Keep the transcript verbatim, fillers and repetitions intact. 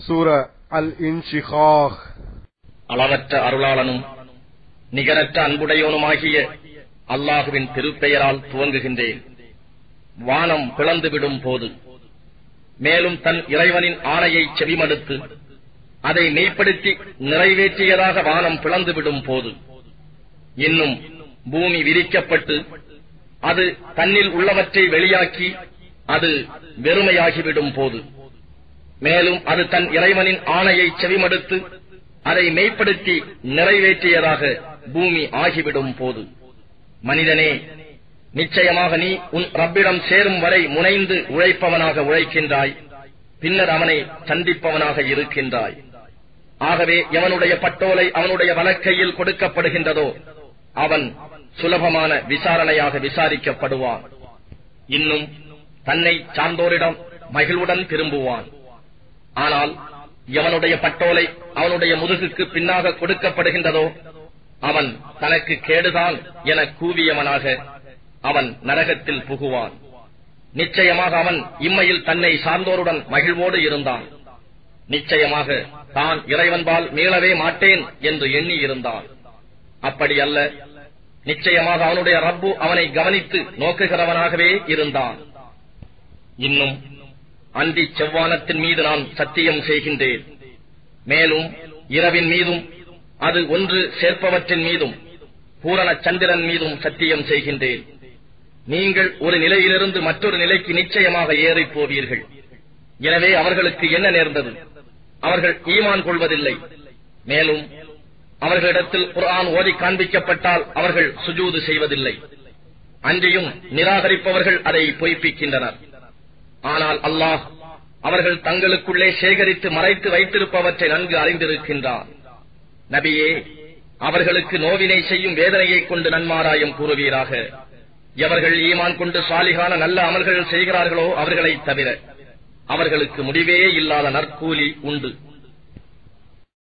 சூரா அல்-இன்ஷிகாக். அளவற்ற அருளாளனும் நிகரற்ற அன்புடையோனுமாகிய அல்லாஹுவின் திருப்பெயரால் துவங்குகின்றேன். வானம் பிளந்துவிடும் போது, மேலும் தன் இறைவனின் ஆணையை செவிமடுத்து அதை மெய்ப்படுத்தி நிறைவேற்றியதாக வானம் பிளந்துவிடும் போது, இன்னும் பூமி விரிக்கப்பட்டு அது தன்னில் உள்ளவற்றை வெளியாக்கி அது வெறுமையாகிவிடும் போது, மேலும் அது தன் இறைவனின் ஆணையை செவிமடுத்து அதை மெய்ப்படுத்தி நிறைவேற்றியதாக பூமி ஆகிவிடும் போது, மனிதனே, நிச்சயமாக நீ உன் ரப்பிடம் சேரும் வரை முனைந்து உழைப்பவனாக உழைக்கின்றாய், பின்னர் அவனை சந்திப்பவனாக இருக்கின்றாய். ஆகவே எவனுடைய பட்டோலை அவனுடைய வலக்கையில் கொடுக்கப்படுகின்றதோ அவன் சுலபமான விசாரணையாக விசாரிக்கப்படுவான். இன்னும் தன்னை சார்ந்தோரிடம் மகிழ்வுடன் திரும்புவான். ஆனால் எவனுடைய பட்டோலை அவனுடைய முதுகுக்கு பின்னாக கொடுக்கப்படுகின்றதோ அவன் தனக்கு கேடுதான் என கூவியவனாக அவன் நரகத்தில் புகுவான். நிச்சயமாக அவன் இம்மையில் தன்னை சார்ந்தோருடன் மகிழ்வோடு இருந்தான். நிச்சயமாக தான் இறைவன்பால் மீளவே மாட்டேன் என்று எண்ணி இருந்தான். அப்படி அல்ல, நிச்சயமாக அவனுடைய ரப்பு அவனை கவனித்து நோக்குகிறவனாகவே இருந்தான். இன்னும் அந்தி செவ்வானத்தின் மீது நான் சத்தியம் செய்கின்றேன், மேலும் இரவின் மீதும் அது ஒன்று சேர்ப்பவற்றின் மீதும் பூரண சந்திரன் மீதும் சத்தியம் செய்கின்றேன். நீங்கள் ஒரு நிலையிலிருந்து மற்றொரு நிலைக்கு நிச்சயமாக ஏறி போவீர்கள். எனவே அவர்களுக்கு என்ன நேர்ந்தது? அவர்கள் ஈமான் கொள்வதில்லை. மேலும் அவர்களிடத்தில் குர்ஆன் ஓதி காண்பிக்கப்பட்டால் அவர்கள் சுஜூது செய்வதில்லை. அன்றியும் நிராகரிப்பவர்கள் அதை பொய்ப்பிக்கின்றனர். ஆனால் அல்லாஹ் அவர்கள் தங்களுக்குள்ளே சேகரித்து மறைத்து வைத்திருப்பவற்றை நன்கு அறிந்திருக்கின்றார். நபியே, அவர்களுக்கு நோவினை செய்யும் வேதனையை கொண்டு நன்மாராயம் கூறுவீராக. எவர்கள் ஈமான் கொண்டு சாலிகான நல்ல அமல்கள் செய்கிறார்களோ அவர்களை தவிர அவர்களுக்கு முடிவே இல்லாத நற்கூலி உண்டு.